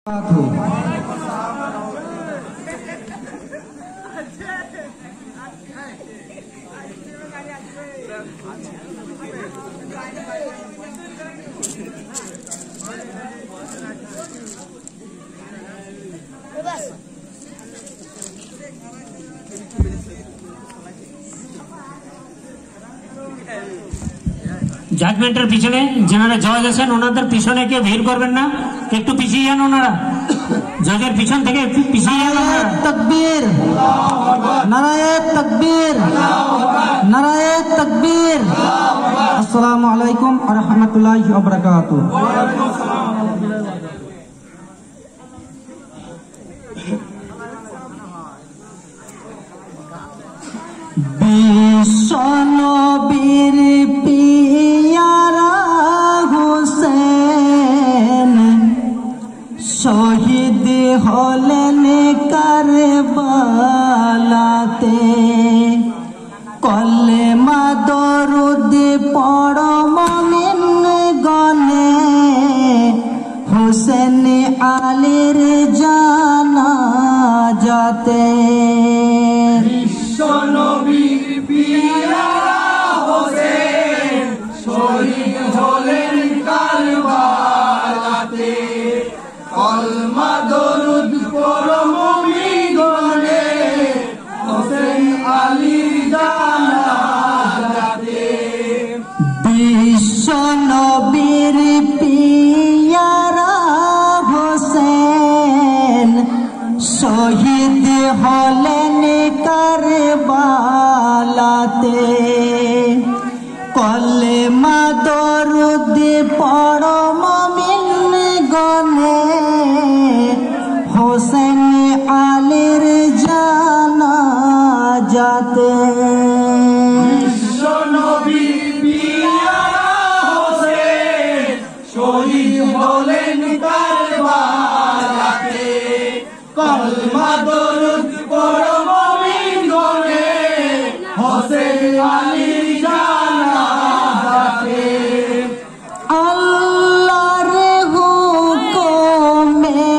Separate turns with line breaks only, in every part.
জাজমেন্টের পিছনে যারা জজ আছেন ওনাদের পিছনে কেউ ভিড় করবেন না, একটু পিছিয়ে যান। ওনারা জজের পিছন থেকে একটু পিছিয়ে যান।
তকবীর, নারায়ে তকবীর, নারায়ে তকবীর। আসসালামু আলাইকুম ওয়া রাহমাতুল্লাহি ওয়া বারাকাতুহু। বিশ্বনবীর পিয়ারা হোসেন শহীদ হলেন কারবালাতে। কলেমা দরুদ পড়ো মুমিন গণে, হোসেন আলীর জানাজাতে।
বিশ্বনবীর পিয়ারা হোসেন শহীদ হলেন কারবালাতে। কলমা দরুদ পড়ো মুমিন গণে, হোসেন আলীর জানাজাতে।
বিশ্বনবীর পিয়ারা হোসেন শহীদ হলেন কারবালাতে। কলেমা দরুদ পড়ো মুমিন গণে, হোসেন আলীর জানাজাতে।
বিশ্বনবীর পিয়ারা হোসেন শহীদ হলেন কারবালাতে। কলমা দরুদ পড়ো মুমিন গণে, হোসেন আলীর জানাজাতে।
আল্লাহর হুকুমে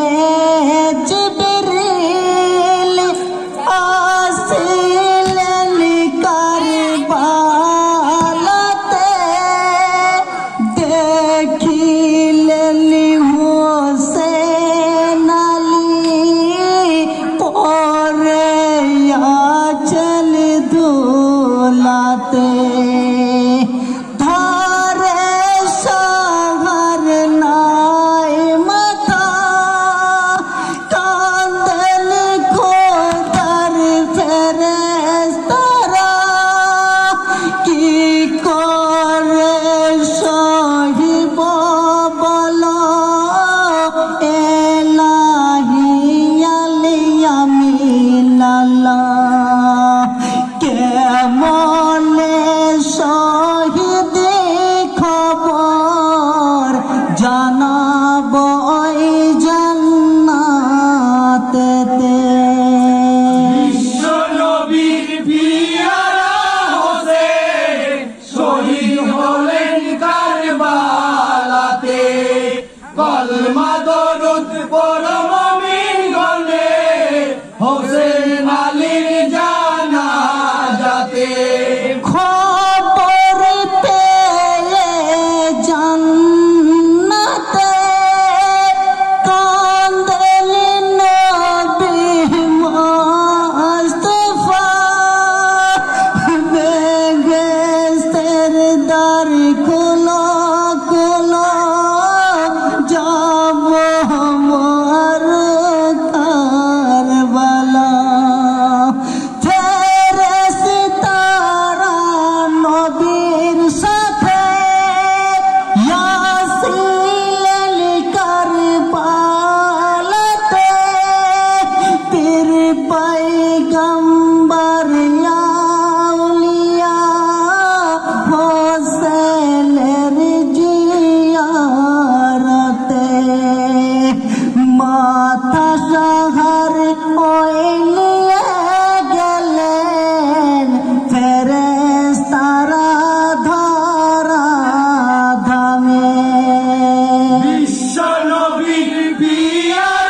জিবরিল আসিলেন কারবালাতে। দেখিলেন হোসেন আলী পরে আচল দুলাতে। ধরে সাহার নাই মাথা, কাঁদেন খোদার ফেরেশতারা। কি করে সহিব বলো এলাহি আলিয়ামিনাল্লাহ। কেমনে শহীদ খবর জানাব ওই জান্নাতেতে।
বিশ্বনবীর পিয়ারা হোসেন শহীদ হলেন কারবালাতে। কলমা দরুদ পড়ো মুমিন গণে, হোসেন আলীর জানাজাতে।
খবর পেয়ে জান্নাতে কাঁদেন নবী মুস্তাফা। বেহেশতের দ্বার খোলো খোলো, যাব আমার কারবালা। ফেরেশতারা নবীর সাথে আসিলেন কারবালাতে। পীর পয়গম্বর আউলিয়া হোসেনের জিয়ারতে। মাথা সাহার ওই নিয়ে গেলেন ফেরেশতারা ধরা ধামে।
বিশ্বনবীর পিয়ারা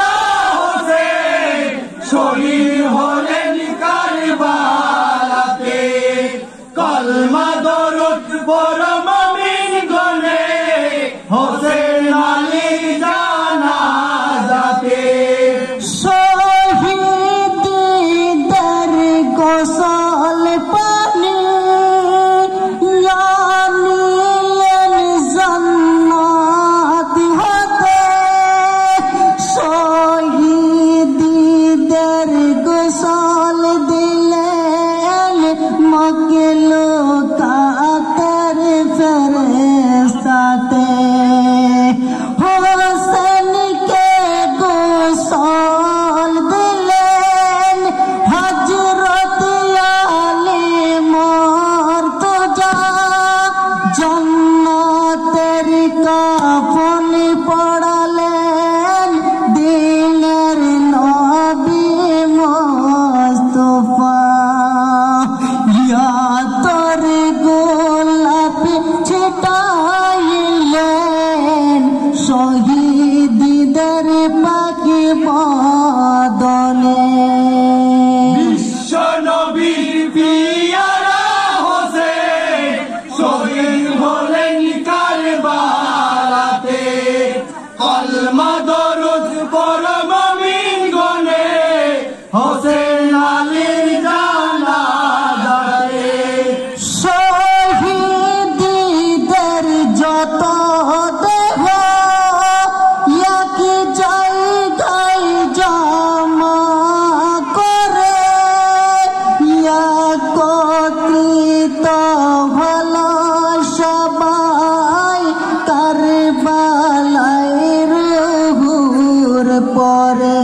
করে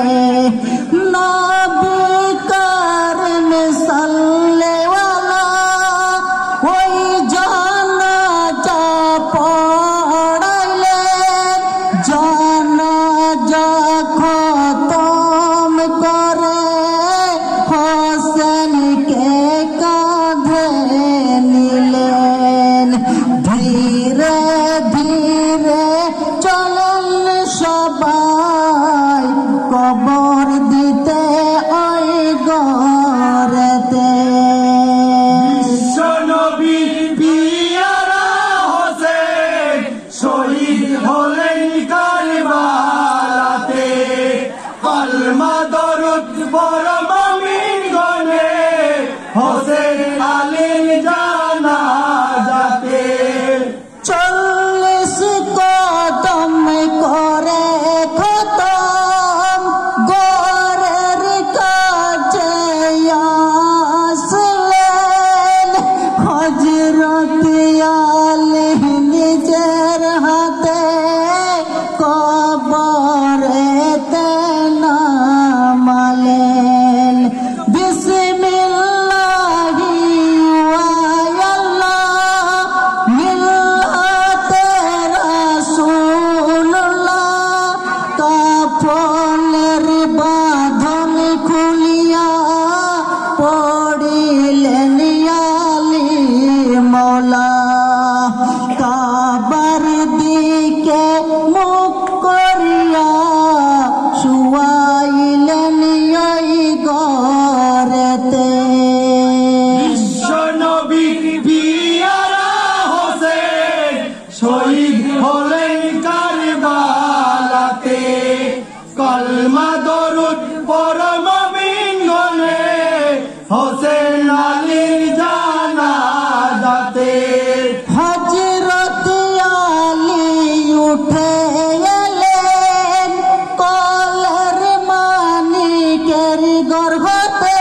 নবিকার মিসালেওয়ালা ওই জানাজা পড়াইলে জানাজা খতম করে হোসেনকে কাঁধে নিলেন ধীরে ধীরে চলেন সবাই কবর দিতে ওই গরেতে
বিশ্বনবী পিয়ারা হোসেন শহীদ হলেন কারবালাতে কলমা দরুদ পড় মুমিন গণে হোসেন আলীর জানাজাতে
40 কদম করে খতম গরের কাছে আসলেন হযরত আলী নিজের হাতে কবরেতে নামালেন বিসমিল্লাহি ওয়া আল্লাহ মিল্লাতে রাসূলুল্লাহ কাফনের বাঁধন খুলিয়া পড়িলেন আলী মওলা কাবার দিকে মুখ করিয়া শুয়াইলেন ওই গরেতে
বিশ্বনবী পিয়ারা হোসেন শহীদ হলেন কারবালাতে কলমা দরুদ পড় মুমিন গণে হোসেন আলীর জানাজাতে
হযরত আলী উঠে এলেন কলের মানিকের গর্ভতে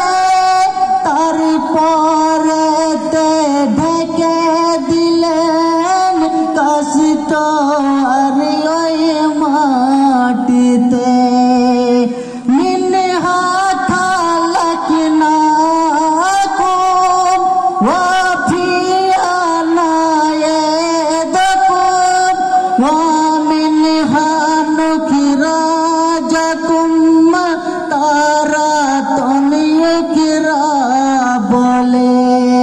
তারপরেতে ঢেকে দিলেন কষ্ট আর ওই মাটিতে মিনহা খালাকনাকুম ওয়া ফিহা নায়দাকুম ওয়া মিনহা নুখরাজাকুম তারাতুন ইউকরা বলে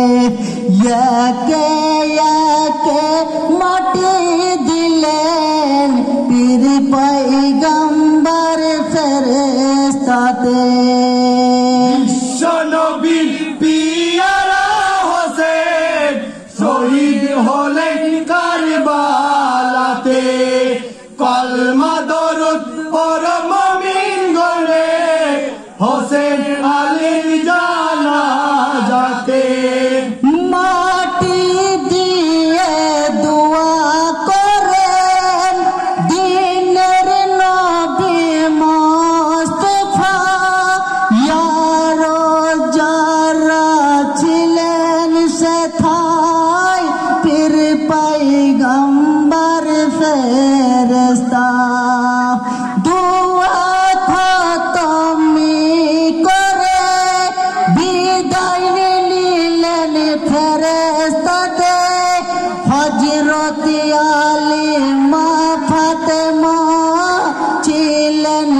একে একে মাটি দিলেন পীর পয়গম্বর ফেরেশতাতে
বিশ্বনবী পিয়ারা হোসেন শহীদ হলেন কারবালাতে কলমা দরুদ পড় মুমিন গণে হোসেন আলীর জানাজাতে
মাটি দিয়ে দোয়া করেন দিনের নবী মুস্তাফা ইয়ারো যারা ছিলেন সেথায় পীর পয়গম্বর ফেরেশতা দোয়া খতমি করে বিদায় নিলেন ফেরেশতাতে হযরত আলী মা ফাতেমা ছিলেন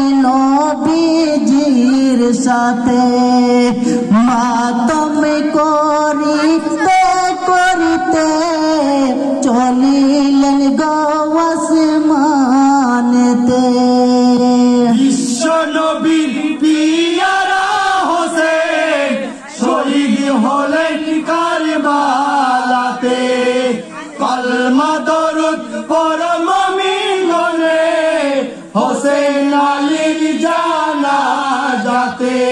নবীজির সাথে মাতম করিতে করিতে চলিলেন গো আসমানেতে
বিশ্বনবী পিয়ারা হোসেন শহীদ হলেন কারবালাতে কলমা দরুদ পড় মুমিন গণে হোসেন আলীর জানাজাতে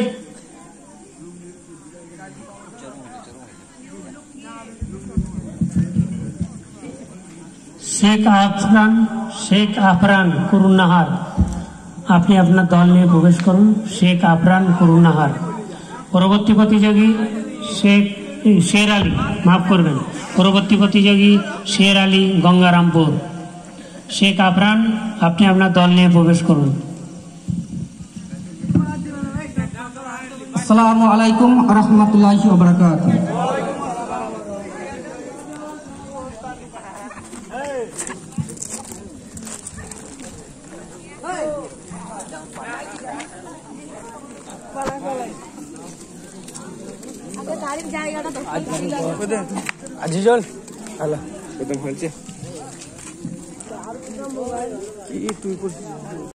শেখ আফরান কুরুন্নাহার আপনি আপনার দল নিয়ে প্রবেশ করুন। শেখ আফরান কুরুন্নাহার। পরবর্তী প্রতিযোগী শের আলী, মাফ করবেন, পরবর্তী প্রতিযোগী শের আলী গঙ্গারামপুর। শেখ আফরান আপনি আপনার দল নিয়ে প্রবেশ করুন।
আসসালামু আলাইকুম রহমতুল্লাহি ওয়া বারাকাতুহু।
আজিজল আলা একদম হয়েছে তুই